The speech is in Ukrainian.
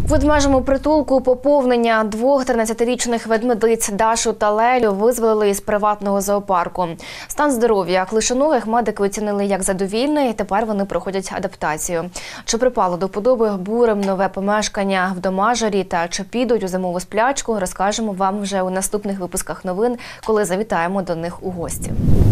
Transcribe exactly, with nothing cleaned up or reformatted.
В ведмежому притулку поповнення двох тринадцятирічних ведмедиць Дашу та Лелю визволили із приватного зоопарку. Стан здоров'я клишоногих медики оцінили як задовільний, і тепер вони проходять адаптацію. Чи припало до вподоби бурим нове помешкання в Домажарі та чи підуть у зимову сплячку, розкажемо вам вже у наступних випусках новин, коли завітаємо до них у гості.